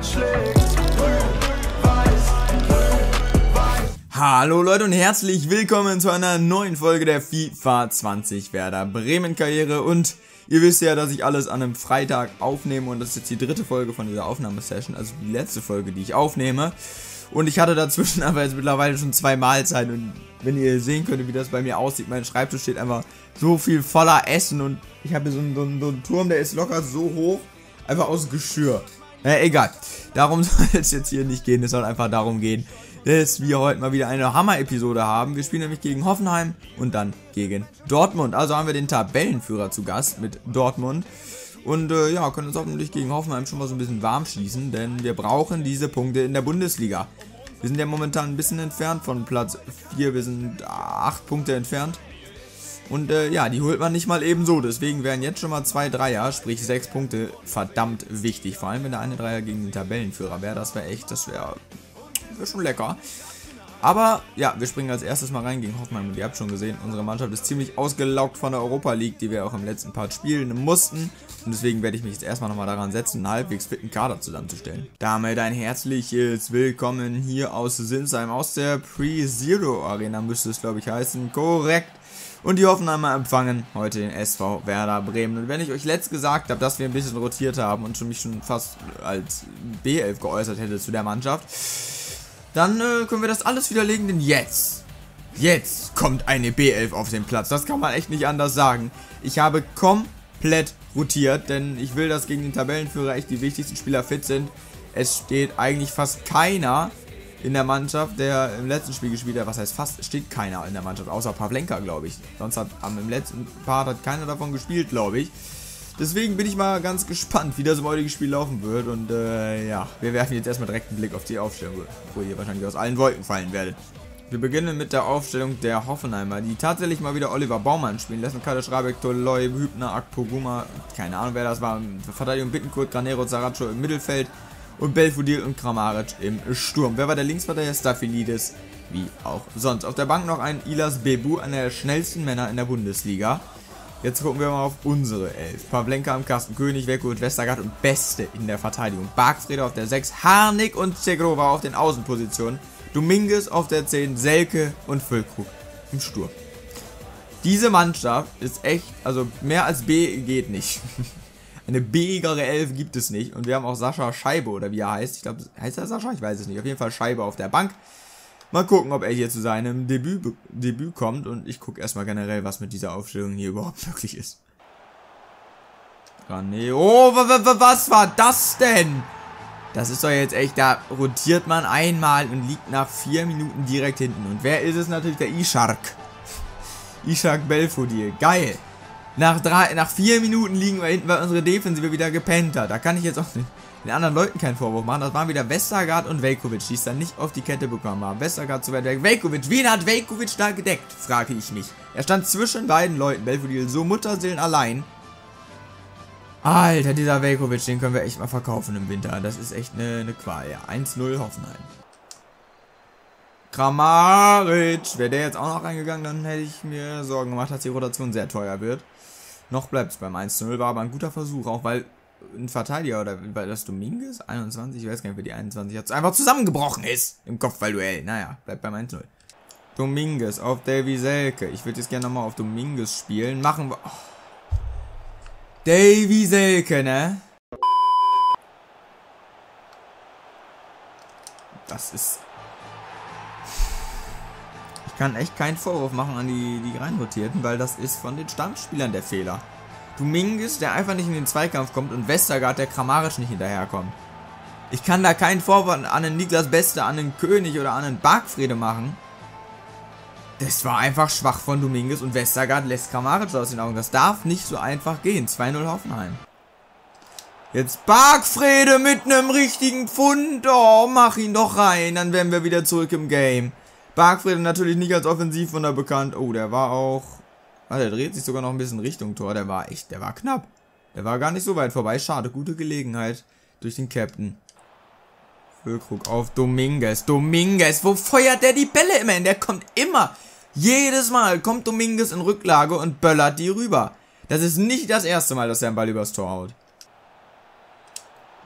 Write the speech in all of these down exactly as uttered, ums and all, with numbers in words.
Herz schlägt grün-weiß, grün-weiß. Hallo Leute und herzlich willkommen zu einer neuen Folge der FIFA zwanzig Werder Bremen Karriere. Und ihr wisst ja, dass ich alles an einem Freitag aufnehme und das ist jetzt die dritte Folge von dieser Aufnahmesession, also die letzte Folge, die ich aufnehme. Und ich hatte dazwischen aber jetzt mittlerweile schon zwei Mahlzeiten und wenn ihr sehen könnt, wie das bei mir aussieht, mein Schreibtisch steht einfach so viel voller Essen und ich habe hier so einen, so, einen, so einen Turm, der ist locker so hoch, einfach aus Geschirr. Naja, egal. Darum soll es jetzt hier nicht gehen, es soll einfach darum gehen, dass wir heute mal wieder eine Hammer-Episode haben. Wir spielen nämlich gegen Hoffenheim und dann gegen Dortmund. Also haben wir den Tabellenführer zu Gast mit Dortmund. Und äh, ja, können uns hoffentlich gegen Hoffenheim schon mal so ein bisschen warm schießen, denn wir brauchen diese Punkte in der Bundesliga. Wir sind ja momentan ein bisschen entfernt von Platz vier, wir sind acht Punkte entfernt. Und äh, ja, die holt man nicht mal eben so, deswegen wären jetzt schon mal zwei Dreier, sprich sechs Punkte, verdammt wichtig. Vor allem, wenn der eine Dreier gegen den Tabellenführer wäre, das wäre echt, das wäre wär schon lecker. Aber ja, wir springen als erstes mal rein gegen Hoffenheim und ihr habt schon gesehen, unsere Mannschaft ist ziemlich ausgelaugt von der Europa League, die wir auch im letzten Part spielen mussten. Und deswegen werde ich mich jetzt erstmal nochmal daran setzen, einen halbwegs fitten Kader zusammenzustellen. Damit ein herzliches Willkommen hier aus Sinsheim, aus der Pre-Zero Arena müsste es glaube ich heißen, korrekt. Und die Hoffenheimer empfangen heute den S V Werder Bremen. Und wenn ich euch letzt gesagt habe, dass wir ein bisschen rotiert haben und schon mich schon fast als B elf geäußert hätte zu der Mannschaft, dann äh, können wir das alles widerlegen, denn jetzt, jetzt kommt eine B elf auf den Platz. Das kann man echt nicht anders sagen. Ich habe komplett rotiert, denn ich will, dass gegen den Tabellenführer echt die wichtigsten Spieler fit sind. Es steht eigentlich fast keiner in der Mannschaft, der im letzten Spiel gespielt hat. Was heißt fast? Steht keiner in der Mannschaft, außer Pavlenka, glaube ich. Sonst hat am im letzten Part hat keiner davon gespielt, glaube ich. Deswegen bin ich mal ganz gespannt, wie das im heutigen Spiel laufen wird. Und äh, ja, wir werfen jetzt erstmal direkt einen Blick auf die Aufstellung, wo ihr wahrscheinlich aus allen Wolken fallen werdet. Wir beginnen mit der Aufstellung der Hoffenheimer, die tatsächlich mal wieder Oliver Baumann spielen lassen. Kader Schrabeck, Toloi, Hübner, Akpoguma, keine Ahnung wer das war. Verteidigung Bittencourt, Granero, Zaracho im Mittelfeld und Belfodil und Kramaric im Sturm. Wer war der Linksverteidiger? Staphylides, wie auch sonst. Auf der Bank noch ein Ilas Bebu, einer der schnellsten Männer in der Bundesliga. Jetzt gucken wir mal auf unsere Elf. Pavlenka am Kasten, König, Velkovic, Westergaard und Beste in der Verteidigung. Bargfrede auf der sechs, Harnik und Zegrova auf den Außenpositionen. Dominguez auf der zehn, Selke und Füllkrug im Sturm. Diese Mannschaft ist echt, also mehr als B geht nicht. Eine B-igere Elf gibt es nicht. Und wir haben auch Sascha Scheibe, oder wie er heißt. Ich glaube, heißt er Sascha? Ich weiß es nicht. Auf jeden Fall Scheibe auf der Bank. Mal gucken, ob er hier zu seinem Debüt, Debüt kommt. Und ich gucke erstmal generell, was mit dieser Aufstellung hier überhaupt möglich ist. Rane. Oh, was war das denn? Das ist doch jetzt echt, da rotiert man einmal und liegt nach vier Minuten direkt hinten. Und wer ist es? Natürlich der Ishak. Ishak Belfodil. Geil. Nach, drei, nach vier Minuten liegen wir hinten, weil unsere Defensive wieder gepennt hat. Da kann ich jetzt auch den, den anderen Leuten keinen Vorwurf machen. Das waren wieder Westergaard und Velkovic, die es dann nicht auf die Kette bekommen haben. Westergaard zu weit weg. Velkovic, wen hat Velkovic da gedeckt? Frage ich mich. Er stand zwischen beiden Leuten. Belfodil so Mutterseelen allein. Alter, dieser Velkovic, den können wir echt mal verkaufen im Winter. Das ist echt eine, eine Qual. Ja, eins null Hoffenheim. Kramaric. Wäre der jetzt auch noch reingegangen, dann hätte ich mir Sorgen gemacht, dass die Rotation sehr teuer wird. Noch bleibt es beim eins zu null, war aber ein guter Versuch, auch weil ein Verteidiger, oder weil das Dominguez, einundzwanzig, ich weiß gar nicht, wer die einundzwanzig hat, einfach zusammengebrochen ist im Kopfballduell. Naja, bleibt beim eins zu null. Dominguez auf Davy Selke. Ich würde jetzt gerne nochmal auf Dominguez spielen. Machen wir... Oh. Davy Selke, ne? Das ist... Ich kann echt keinen Vorwurf machen an die, die reinrotierten, weil das ist von den Stammspielern der Fehler. Dominguez, der einfach nicht in den Zweikampf kommt und Westergaard, der Kramaric nicht hinterherkommt. Ich kann da keinen Vorwurf an einen Niklas Beste, an einen König oder an einen Bargfrede machen. Das war einfach schwach von Dominguez und Westergaard lässt Kramaric aus den Augen. Das darf nicht so einfach gehen. zwei null Hoffenheim. Jetzt Bargfrede mit einem richtigen Pfund. Oh, mach ihn doch rein. Dann wären wir wieder zurück im Game. Bargfrede natürlich nicht als Offensivwunder bekannt. Oh, der war auch... Ah, der dreht sich sogar noch ein bisschen Richtung Tor. Der war echt, der war knapp. Der war gar nicht so weit vorbei. Schade, gute Gelegenheit durch den Captain. Füllkrug auf Dominguez. Dominguez, wo feuert der die Bälle immer hin? Der kommt immer... Jedes Mal kommt Dominguez in Rücklage und böllert die rüber. Das ist nicht das erste Mal, dass er einen Ball übers Tor haut.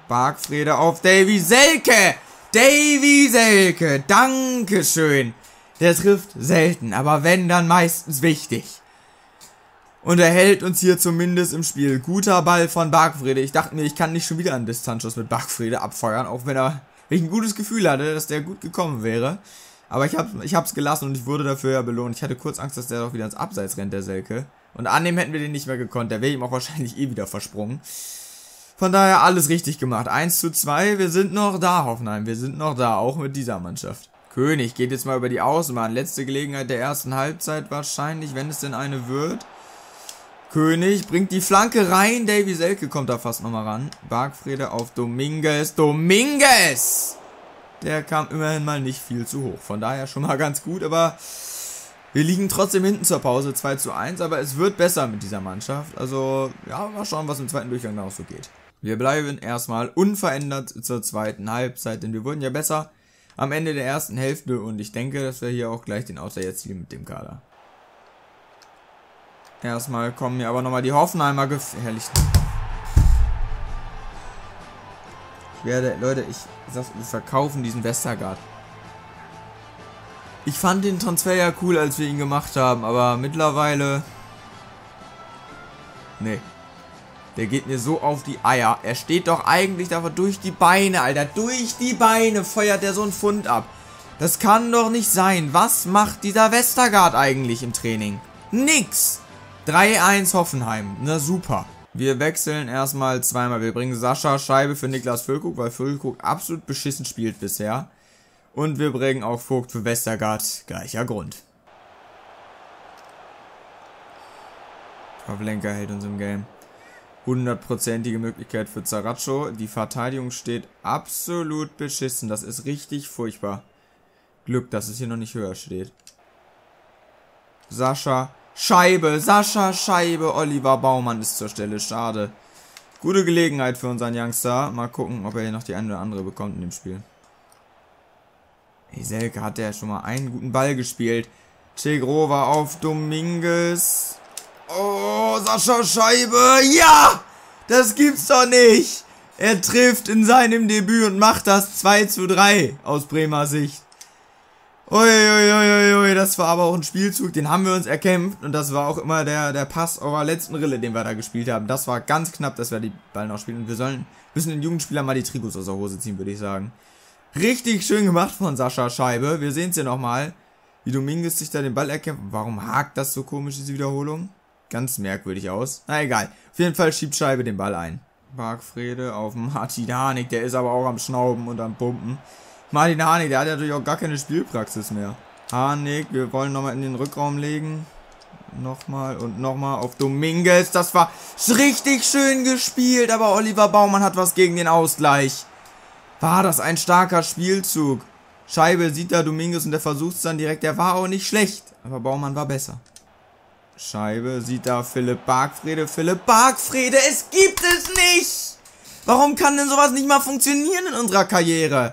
Bargfrede auf Davy Selke. Davy Selke, dankeschön. Der trifft selten, aber wenn, dann meistens wichtig. Und er hält uns hier zumindest im Spiel. Guter Ball von Bargfrede. Ich dachte mir, ich kann nicht schon wieder einen Distanzschuss mit Bargfrede abfeuern, auch wenn er wenn ich ein gutes Gefühl hatte, dass der gut gekommen wäre. Aber ich, hab, ich hab's gelassen und ich wurde dafür ja belohnt. Ich hatte kurz Angst, dass der doch wieder ins Abseits rennt, der Selke. Und annehmen hätten wir den nicht mehr gekonnt. Der wäre ihm auch wahrscheinlich eh wieder versprungen. Von daher alles richtig gemacht. eins zu zwei, wir sind noch da, Hoffenheim. Wir sind noch da, auch mit dieser Mannschaft. König geht jetzt mal über die Außenbahn. Letzte Gelegenheit der ersten Halbzeit wahrscheinlich, wenn es denn eine wird. König bringt die Flanke rein. Davy Selke kommt da fast nochmal ran. Bargfrede auf Dominguez. Dominguez! Der kam immerhin mal nicht viel zu hoch. Von daher schon mal ganz gut, aber wir liegen trotzdem hinten zur Pause zwei zu eins. Aber es wird besser mit dieser Mannschaft. Also, ja, mal schauen, was im zweiten Durchgang noch so geht. Wir bleiben erstmal unverändert zur zweiten Halbzeit, denn wir wurden ja besser am Ende der ersten Hälfte. Und ich denke, dass wir hier auch gleich den Ausgleich erzielen mit dem Kader. Erstmal kommen mir aber nochmal die Hoffenheimer gefährlich. Ich werde, Leute, ich sag, wir verkaufen diesen Westergaard. Ich fand den Transfer ja cool, als wir ihn gemacht haben, aber mittlerweile... Nee. Der geht mir so auf die Eier. Er steht doch eigentlich davor durch die Beine, Alter. Durch die Beine feuert er so einen Pfund ab. Das kann doch nicht sein. Was macht dieser Westergaard eigentlich im Training? Nix. drei eins Hoffenheim. Na super. Wir wechseln erstmal zweimal. Wir bringen Sascha Scheibe für Niklas Füllkrug, weil Füllkrug absolut beschissen spielt bisher. Und wir bringen auch Vogt für Westergaard. Gleicher Grund. Pavlenka hält uns im Game. hundertprozentige Möglichkeit für Zarratscho. Die Verteidigung steht absolut beschissen. Das ist richtig furchtbar. Glück, dass es hier noch nicht höher steht. Sascha Scheibe, Sascha Scheibe, Oliver Baumann ist zur Stelle, schade. Gute Gelegenheit für unseren Youngster. Mal gucken, ob er hier noch die eine oder andere bekommt in dem Spiel. Hey, Selke hat ja schon mal einen guten Ball gespielt. Chegrova auf Dominguez. Oh, Sascha Scheibe, ja! Das gibt's doch nicht! Er trifft in seinem Debüt und macht das zwei zu drei aus Bremer Sicht. Uiuiuiui, das war aber auch ein Spielzug, den haben wir uns erkämpft und das war auch immer der, der Pass auf der letzten Rille, den wir da gespielt haben. Das war ganz knapp, dass wir die Ball noch spielen und wir sollen, müssen den Jugendspielern mal die Trikots aus der Hose ziehen, würde ich sagen. Richtig schön gemacht von Sascha Scheibe, wir sehen es hier nochmal, wie Dominguez sich da den Ball erkämpft. Warum hakt das so komisch, diese Wiederholung? Ganz merkwürdig aus. Na egal, auf jeden Fall schiebt Scheibe den Ball ein. Bargfrede auf Martin Harnik, der ist aber auch am Schnauben und am Pumpen. Martin Harnik, der hat ja natürlich auch gar keine Spielpraxis mehr. Harnik, wir wollen nochmal in den Rückraum legen. Nochmal und nochmal auf Dominguez. Das war richtig schön gespielt, aber Oliver Baumann hat was gegen den Ausgleich. War das ein starker Spielzug. Scheibe sieht da Dominguez und der versucht es dann direkt. Der war auch nicht schlecht, aber Baumann war besser. Scheibe sieht da Philipp Bargfrede. Philipp Bargfrede, es gibt es nicht! Warum kann denn sowas nicht mal funktionieren in unserer Karriere?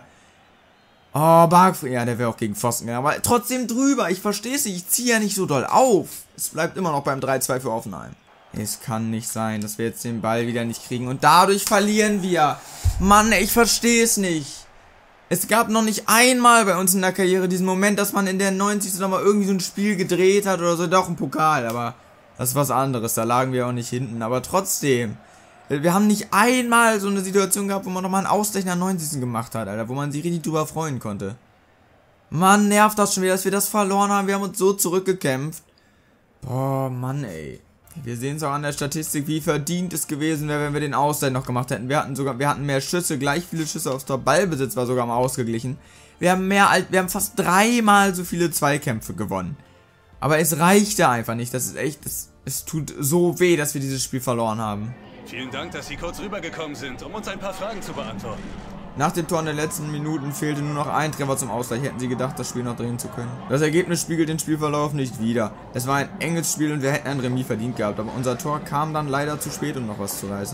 Oh, Bargfrede, ja, der wäre auch gegen Pfosten gegangen, aber trotzdem drüber. Ich verstehe es nicht, ich ziehe ja nicht so doll auf. Es bleibt immer noch beim drei zwei für Hoffenheim. Es kann nicht sein, dass wir jetzt den Ball wieder nicht kriegen und dadurch verlieren wir. Mann, ich verstehe es nicht. Es gab noch nicht einmal bei uns in der Karriere diesen Moment, dass man in der neunzigsten nochmal irgendwie so ein Spiel gedreht hat oder so. Doch, ein Pokal, aber das ist was anderes. Da lagen wir auch nicht hinten, aber trotzdem. Wir haben nicht einmal so eine Situation gehabt, wo man nochmal einen Ausgleich in der neunzigsten gemacht hat, Alter. Wo man sich richtig drüber freuen konnte. Mann, nervt das schon wieder, dass wir das verloren haben. Wir haben uns so zurückgekämpft. Boah, Mann, ey. Wir sehen es auch an der Statistik, wie verdient es gewesen wäre, wenn wir den Ausgleich noch gemacht hätten. Wir hatten sogar, wir hatten mehr Schüsse, gleich viele Schüsse aufs Tor. Ballbesitz war sogar mal ausgeglichen. Wir haben mehr als, wir haben fast dreimal so viele Zweikämpfe gewonnen. Aber es reichte einfach nicht. Das ist echt, das, es tut so weh, dass wir dieses Spiel verloren haben. Vielen Dank, dass Sie kurz rübergekommen sind, um uns ein paar Fragen zu beantworten. Nach dem Tor in den letzten Minuten fehlte nur noch ein Treffer zum Ausgleich. Hätten sie gedacht, das Spiel noch drehen zu können. Das Ergebnis spiegelt den Spielverlauf nicht wider. Es war ein enges Spiel und wir hätten ein Remis verdient gehabt. Aber unser Tor kam dann leider zu spät, um noch was zu reißen.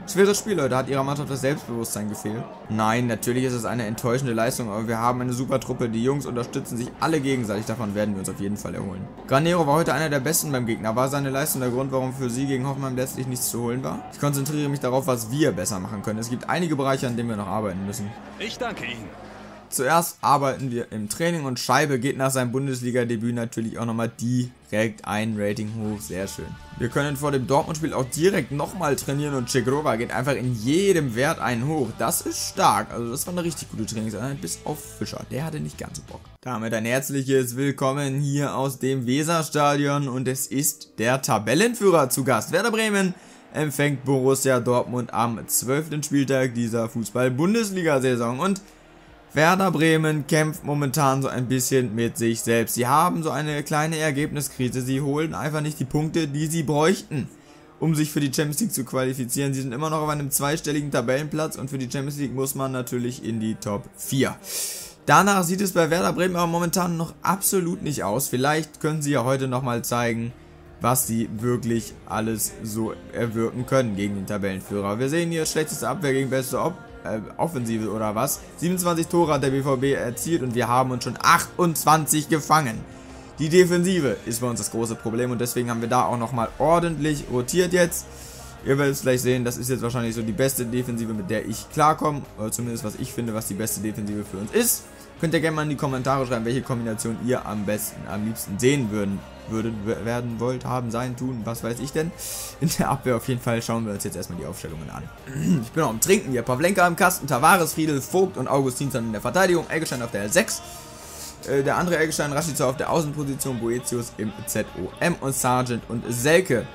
Schweres Spiel, Leute. Hat ihrer Mannschaft das Selbstbewusstsein gefehlt? Nein, natürlich ist es eine enttäuschende Leistung, aber wir haben eine super Truppe. Die Jungs unterstützen sich alle gegenseitig. Davon werden wir uns auf jeden Fall erholen. Granero war heute einer der Besten beim Gegner. War seine Leistung der Grund, warum für sie gegen Hoffenheim letztlich nichts zu holen war? Ich konzentriere mich darauf, was wir besser machen können. Es gibt einige Bereiche, an denen wir noch arbeiten müssen. Ich danke Ihnen. Zuerst arbeiten wir im Training und Scheibe geht nach seinem Bundesliga-Debüt natürlich auch nochmal direkt ein Rating hoch. Sehr schön. Wir können vor dem Dortmund-Spiel auch direkt nochmal trainieren und Cegrova geht einfach in jedem Wert einen hoch. Das ist stark. Also das war eine richtig gute Trainingseinheit, bis auf Fischer. Der hatte nicht ganz so Bock. Damit ein herzliches Willkommen hier aus dem Weserstadion und es ist der Tabellenführer zu Gast. Werder Bremen empfängt Borussia Dortmund am zwölften Spieltag dieser Fußball-Bundesliga-Saison und Werder Bremen kämpft momentan so ein bisschen mit sich selbst. Sie haben so eine kleine Ergebniskrise. Sie holen einfach nicht die Punkte, die sie bräuchten, um sich für die Champions League zu qualifizieren. Sie sind immer noch auf einem zweistelligen Tabellenplatz und für die Champions League muss man natürlich in die Top vier. Danach sieht es bei Werder Bremen aber momentan noch absolut nicht aus. Vielleicht können sie ja heute nochmal zeigen, was sie wirklich alles so erwirken können gegen den Tabellenführer. Wir sehen hier schlechteste Abwehr gegen beste Ob äh, Offensive oder was. siebenundzwanzig Tore hat der B V B erzielt und wir haben uns schon achtundzwanzig gefangen. Die Defensive ist bei uns das große Problem und deswegen haben wir da auch nochmal ordentlich rotiert jetzt. Ihr werdet es gleich sehen, das ist jetzt wahrscheinlich so die beste Defensive, mit der ich klarkomme. Oder zumindest was ich finde, was die beste Defensive für uns ist. Könnt ihr gerne mal in die Kommentare schreiben, welche Kombination ihr am besten, am liebsten sehen würden, würden, werden wollt, haben, sein, tun, was weiß ich denn. In der Abwehr auf jeden Fall schauen wir uns jetzt erstmal die Aufstellungen an. Ich bin auch am Trinken hier. Pavlenka im Kasten, Tavares, Friedel, Vogt und Augustinsson in der Verteidigung. Eggestein auf der sechs. Äh, der andere Eggestein, Rashica auf der Außenposition, Boetius im Z O M und Sargent und Selke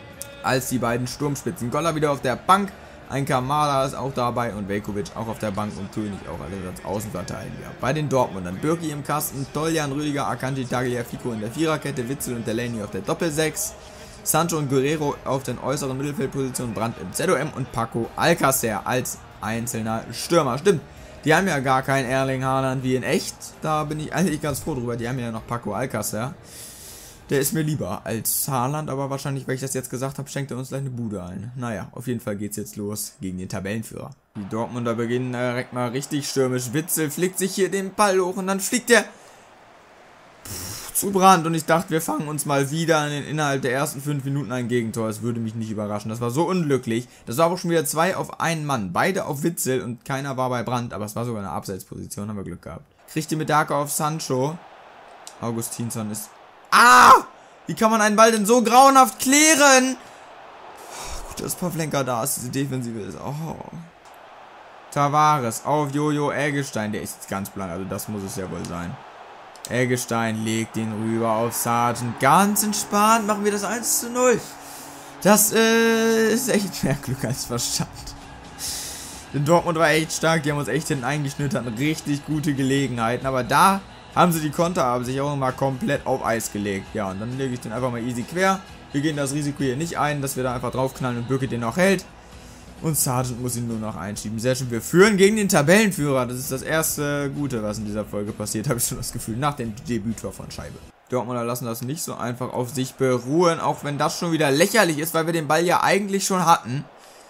als die beiden Sturmspitzen. Goller wieder auf der Bank. Ein Kamada ist auch dabei und Veljkovic auch auf der Bank und König auch als Außenverteidiger. Bei den Dortmundern Birki im Kasten, Toljan, Rüdiger, Akanji, Tagliafico in der Viererkette, Witzel und Delaney auf der Doppelsechs, Sancho und Guerrero auf den äußeren Mittelfeldpositionen, Brandt im Z O M und Paco Alcacer als einzelner Stürmer. Stimmt, die haben ja gar keinen Erling Haaland wie in echt. Da bin ich eigentlich ganz froh drüber. Die haben ja noch Paco Alcacer. Der ist mir lieber als Haaland, aber wahrscheinlich, weil ich das jetzt gesagt habe, schenkt er uns gleich eine Bude ein. Naja, auf jeden Fall geht's jetzt los gegen den Tabellenführer. Die Dortmunder beginnen direkt mal richtig stürmisch. Witzel flickt sich hier den Ball hoch und dann fliegt er zu Brandt. Und ich dachte, wir fangen uns mal wieder in, innerhalb der ersten fünf Minuten ein Gegentor. Das würde mich nicht überraschen. Das war so unglücklich. Das war aber schon wieder zwei auf einen Mann. Beide auf Witzel und keiner war bei Brandt, aber es war sogar eine Abseitsposition, haben wir Glück gehabt. Kriegt die Medaka auf Sancho. Augustinsson ist... Ah! Wie kann man einen Ball denn so grauenhaft klären? Oh, gut, dass Pavlenka da ist. Diese Defensive ist... Oh. Tavares auf Jojo Eggestein. Der ist ganz blank. Also das muss es ja wohl sein. Eggestein legt den rüber auf Sargent. Ganz entspannt machen wir das eins zu null. Das äh, ist echt mehr Glück als Verstand. Denn Dortmund war echt stark. Die haben uns echt hinten eingeschnitten. Hatten richtig gute Gelegenheiten. Aber da... haben sie die Konterabsicherung mal komplett auf Eis gelegt. Ja, und dann lege ich den einfach mal easy quer. Wir gehen das Risiko hier nicht ein, dass wir da einfach draufknallen und Birke den noch hält. Und Sargent muss ihn nur noch einschieben. Sehr schön, wir führen gegen den Tabellenführer. Das ist das erste Gute, was in dieser Folge passiert, habe ich schon das Gefühl, nach dem Debüttor von Scheibe. Dortmunder lassen das nicht so einfach auf sich beruhen, auch wenn das schon wieder lächerlich ist, weil wir den Ball ja eigentlich schon hatten.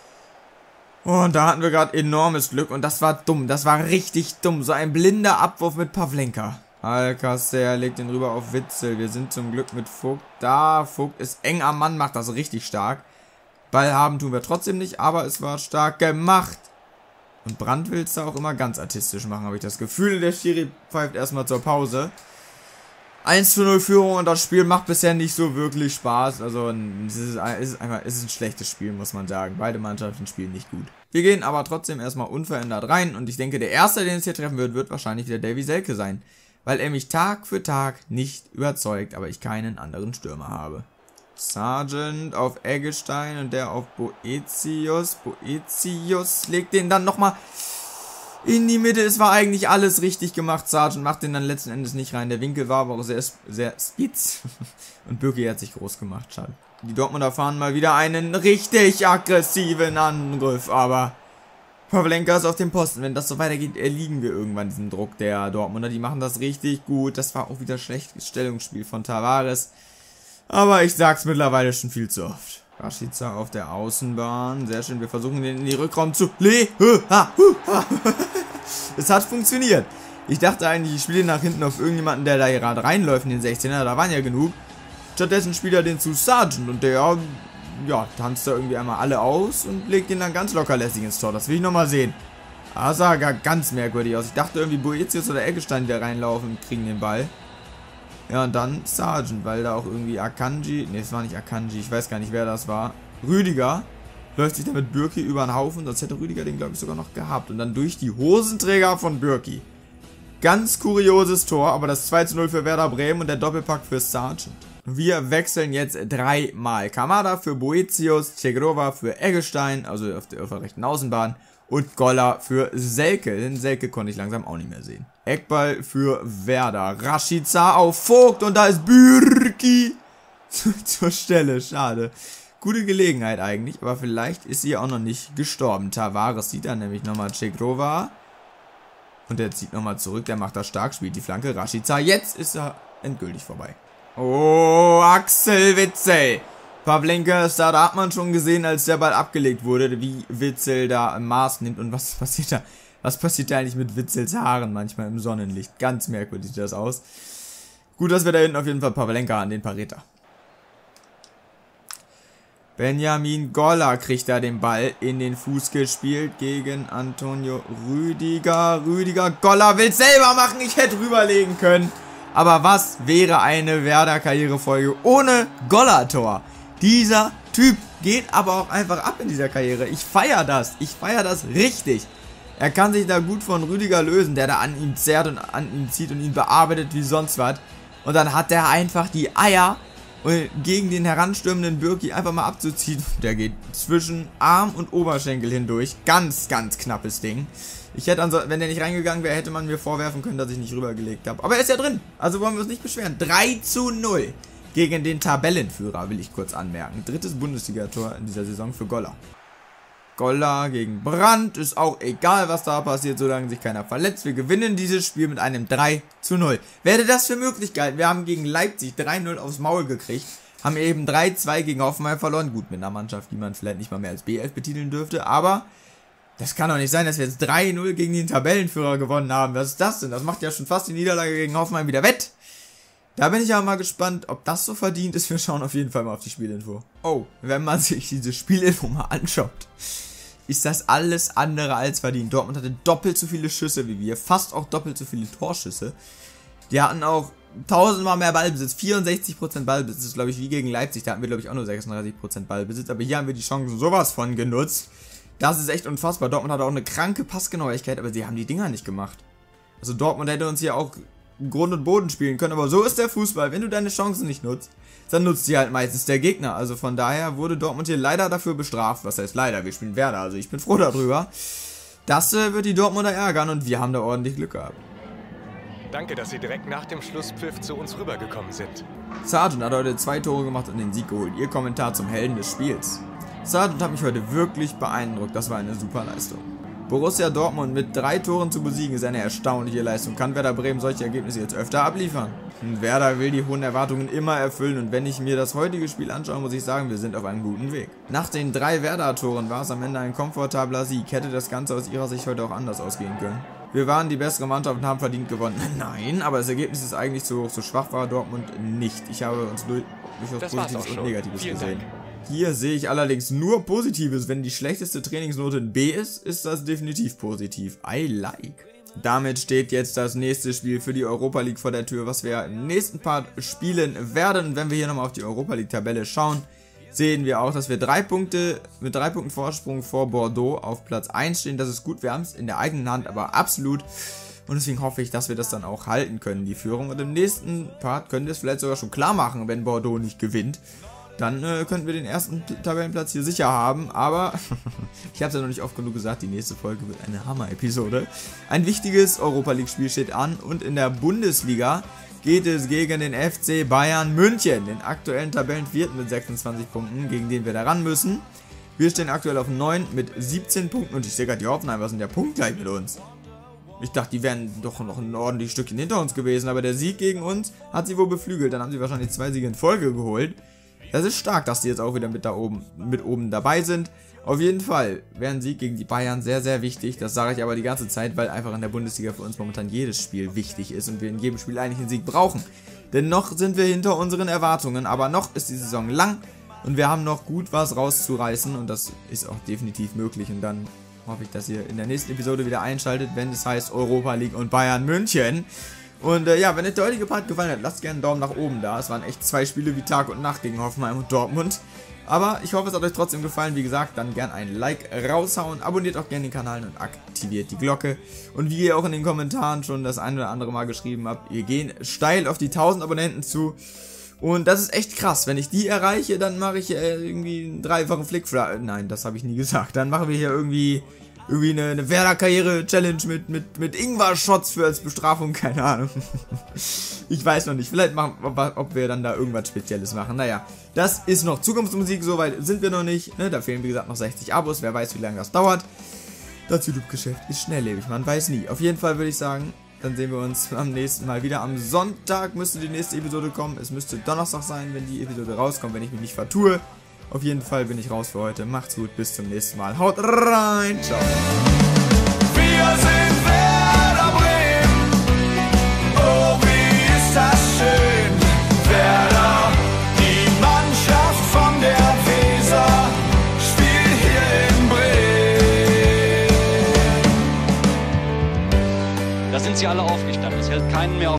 Und da hatten wir gerade enormes Glück und das war dumm, das war richtig dumm. So ein blinder Abwurf mit Pavlenka. Alcacer legt den rüber auf Witzel. Wir sind zum Glück mit Vogt da. Vogt ist eng am Mann, macht das richtig stark. Ball haben tun wir trotzdem nicht, aber es war stark gemacht. Und Brandt will es da auch immer ganz artistisch machen, habe ich das Gefühl. Der Schiri pfeift erstmal zur Pause. eins zu null Führung und das Spiel macht bisher nicht so wirklich Spaß. Also es ist, es ist einfach es ist ein schlechtes Spiel, muss man sagen. Beide Mannschaften spielen nicht gut. Wir gehen aber trotzdem erstmal unverändert rein. Und ich denke, der Erste, den es hier treffen wird, wird wahrscheinlich wieder Davy Selke sein. Weil er mich Tag für Tag nicht überzeugt, aber ich keinen anderen Stürmer habe. Sargent auf Eggestein und der auf Boetius. Boetius legt den dann nochmal in die Mitte. Es war eigentlich alles richtig gemacht. Sargent macht den dann letzten Endes nicht rein. Der Winkel war aber auch sehr, sehr spitz. Und Birki hat sich groß gemacht. Schade. Die Dortmunder fahren mal wieder einen richtig aggressiven Angriff, aber... Pavlenka ist auf dem Posten. Wenn das so weitergeht, erliegen wir irgendwann diesem Druck der Dortmunder. Die machen das richtig gut. Das war auch wieder schlechtes Stellungsspiel von Tavares. Aber ich sag's mittlerweile schon viel zu oft. Rashica auf der Außenbahn. Sehr schön. Wir versuchen den in die Rückraum zu... Le... Es hat funktioniert. Ich dachte eigentlich, ich spiele nach hinten auf irgendjemanden, der da gerade reinläuft in den sechzehner. Da waren ja genug. Stattdessen spielt er den zu Sargent und der, ja, tanzt da irgendwie einmal alle aus und legt ihn dann ganz lockerlässig ins Tor. Das will ich nochmal sehen. Das sah gar ganz merkwürdig aus. Ich dachte irgendwie Boetius oder Eggestein, die da reinlaufen und kriegen den Ball. Ja, und dann Sargent, weil da auch irgendwie Akanji, ne, es war nicht Akanji, ich weiß gar nicht, wer das war. Rüdiger läuft sich da mit Bürki über den Haufen, sonst hätte Rüdiger den, glaube ich, sogar noch gehabt. Und dann durch die Hosenträger von Bürki. Ganz kurioses Tor, aber das zwei zu null für Werder Bremen und der Doppelpack für Sargent. Wir wechseln jetzt dreimal. Kamada für Boetius, Cegrova für Eggestein, also auf der, auf der rechten Außenbahn. Und Goller für Selke. Den Selke konnte ich langsam auch nicht mehr sehen. Eckball für Werder. Rashica auf Vogt und da ist Bürki zur Stelle. Schade. Gute Gelegenheit eigentlich, aber vielleicht ist sie auch noch nicht gestorben. Tavares sieht dann nämlich nochmal Cegrova. Und der zieht nochmal zurück. Der macht das stark, spielt die Flanke. Rashica. Jetzt ist er endgültig vorbei. Oh, Axel Witsel. Pavlenka ist da, da hat man schon gesehen, als der Ball abgelegt wurde, wie Witsel da Maß nimmt. Und was passiert da? Was passiert da eigentlich mit Witzels Haaren manchmal im Sonnenlicht? Ganz merkwürdig sieht das aus. Gut, dass wir da hinten auf jeden Fall Pavlenka an den Parier. Benjamin Goller kriegt da den Ball in den Fuß gespielt gegen Antonio Rüdiger. Rüdiger, Goller will selber machen, ich hätte rüberlegen können. Aber was wäre eine Werder-Karrierefolge ohne Goller-Tor? Dieser Typ geht aber auch einfach ab in dieser Karriere. Ich feiere das. Ich feiere das richtig. Er kann sich da gut von Rüdiger lösen, der da an ihm zerrt und an ihm zieht und ihn bearbeitet wie sonst was. Und dann hat er einfach die Eier, gegen den heranstürmenden Bürki einfach mal abzuziehen. Der geht zwischen Arm und Oberschenkel hindurch. Ganz, ganz knappes Ding. Ich hätte, also, wenn der nicht reingegangen wäre, hätte man mir vorwerfen können, dass ich nicht rübergelegt habe. Aber er ist ja drin. Also wollen wir uns nicht beschweren. drei zu null gegen den Tabellenführer, will ich kurz anmerken. Drittes Bundesliga-Tor in dieser Saison für Goller. Goller gegen Brandt. Ist auch egal, was da passiert, solange sich keiner verletzt. Wir gewinnen dieses Spiel mit einem drei zu null. Wer hätte das für möglich gehalten? Wir haben gegen Leipzig drei null aufs Maul gekriegt. Haben eben drei zwei gegen Hoffenheim verloren. Gut, mit einer Mannschaft, die man vielleicht nicht mal mehr als B elf betiteln dürfte. Aber das kann doch nicht sein, dass wir jetzt drei null gegen den Tabellenführer gewonnen haben. Was ist das denn? Das macht ja schon fast die Niederlage gegen Hoffenheim wieder wett. Da bin ich aber mal gespannt, ob das so verdient ist. Wir schauen auf jeden Fall mal auf die Spielinfo. Oh, wenn man sich diese Spielinfo mal anschaut, ist das alles andere als verdient. Dortmund hatte doppelt so viele Schüsse wie wir, fast auch doppelt so viele Torschüsse. Die hatten auch tausendmal mehr Ballbesitz, vierundsechzig Prozent Ballbesitz, das ist glaube ich wie gegen Leipzig, da hatten wir glaube ich auch nur sechsunddreißig Prozent Ballbesitz, aber hier haben wir die Chancen sowas von genutzt. Das ist echt unfassbar. Dortmund hatte auch eine kranke Passgenauigkeit, aber sie haben die Dinger nicht gemacht. Also Dortmund hätte uns hier auch Grund und Boden spielen können, aber so ist der Fußball. Wenn du deine Chancen nicht nutzt, dann nutzt sie halt meistens der Gegner. Also von daher wurde Dortmund hier leider dafür bestraft. Was heißt leider? Wir spielen Werder, also ich bin froh darüber. Das äh, wird die Dortmunder ärgern und wir haben da ordentlich Glück gehabt. Danke, dass Sie direkt nach dem Schlusspfiff zu uns rübergekommen sind. Sargent hat heute zwei Tore gemacht und den Sieg geholt. Ihr Kommentar zum Helden des Spiels. Sargent hat mich heute wirklich beeindruckt. Das war eine super Leistung. Borussia Dortmund mit drei Toren zu besiegen ist eine erstaunliche Leistung. Kann Werder Bremen solche Ergebnisse jetzt öfter abliefern? Und Werder will die hohen Erwartungen immer erfüllen und wenn ich mir das heutige Spiel anschaue, muss ich sagen, wir sind auf einem guten Weg. Nach den drei Werder-Toren war es am Ende ein komfortabler Sieg. Hätte das Ganze aus ihrer Sicht heute auch anders ausgehen können? Wir waren die bessere Mannschaft und haben verdient gewonnen. Nein, aber das Ergebnis ist eigentlich zu hoch, so schwach war Dortmund nicht. Ich habe uns durchaus Positives und Negatives gesehen. Hier sehe ich allerdings nur Positives. Wenn die schlechteste Trainingsnote ein B ist, ist das definitiv positiv. I like. Damit steht jetzt das nächste Spiel für die Europa League vor der Tür, was wir im nächsten Part spielen werden. Wenn wir hier nochmal auf die Europa League Tabelle schauen, sehen wir auch, dass wir drei Punkte mit drei Punkten Vorsprung vor Bordeaux auf Platz eins stehen. Das ist gut, wir haben es in der eigenen Hand, aber absolut. Und deswegen hoffe ich, dass wir das dann auch halten können, die Führung. Und im nächsten Part können wir es vielleicht sogar schon klar machen, wenn Bordeaux nicht gewinnt. Dann äh, könnten wir den ersten Tabellenplatz hier sicher haben, aber ich habe es ja noch nicht oft genug gesagt, die nächste Folge wird eine Hammer-Episode. Ein wichtiges Europa-League-Spiel steht an und in der Bundesliga geht es gegen den F C Bayern München, den aktuellen Tabellenvierten mit sechsundzwanzig Punkten, gegen den wir da ran müssen. Wir stehen aktuell auf neun mit siebzehn Punkten und ich sehe gerade, die Hoffenheimer sind ja punktgleich mit uns. Ich dachte, die wären doch noch ein ordentliches Stückchen hinter uns gewesen, aber der Sieg gegen uns hat sie wohl beflügelt. Dann haben sie wahrscheinlich zwei Siege in Folge geholt. Das ist stark, dass die jetzt auch wieder mit da oben, mit oben dabei sind. Auf jeden Fall wäre ein Sieg gegen die Bayern sehr, sehr wichtig. Das sage ich aber die ganze Zeit, weil einfach in der Bundesliga für uns momentan jedes Spiel wichtig ist und wir in jedem Spiel eigentlich einen Sieg brauchen. Denn noch sind wir hinter unseren Erwartungen, aber noch ist die Saison lang und wir haben noch gut was rauszureißen und das ist auch definitiv möglich. Und dann hoffe ich, dass ihr in der nächsten Episode wieder einschaltet, wenn es heißt Europa League und Bayern München. Und äh, ja, wenn euch der heutige Part gefallen hat, lasst gerne einen Daumen nach oben da. Es waren echt zwei Spiele wie Tag und Nacht gegen Hoffenheim und Dortmund. Aber ich hoffe, es hat euch trotzdem gefallen. Wie gesagt, dann gerne ein Like raushauen. Abonniert auch gerne den Kanal und aktiviert die Glocke. Und wie ihr auch in den Kommentaren schon das ein oder andere Mal geschrieben habt, wir gehen steil auf die tausend Abonnenten zu. Und das ist echt krass. Wenn ich die erreiche, dann mache ich äh, irgendwie einen dreifachen Flickflack. Nein, das habe ich nie gesagt. Dann machen wir hier irgendwie... Irgendwie eine, eine Werder-Karriere-Challenge mit, mit, mit Ingwer-Shots für als Bestrafung, keine Ahnung. Ich weiß noch nicht, vielleicht machen, ob, ob wir dann da irgendwas Spezielles machen. Naja, das ist noch Zukunftsmusik, soweit sind wir noch nicht. Ne? Da fehlen wie gesagt noch sechzig Abos, wer weiß wie lange das dauert. Das YouTube-Geschäft ist schnelllebig, man weiß nie. Auf jeden Fall würde ich sagen, dann sehen wir uns am nächsten Mal wieder. Am Sonntag müsste die nächste Episode kommen. Es müsste Donnerstag sein, wenn die Episode rauskommt, wenn ich mich nicht vertue. Auf jeden Fall bin ich raus für heute. Macht's gut, bis zum nächsten Mal. Haut rein, ciao. Wir sind Werder Bremen. Oh, wie ist das schön. Werder, die Mannschaft von der Weser, spielt hier in Bremen. Da sind sie alle aufgestanden. Es hält keinen mehr auf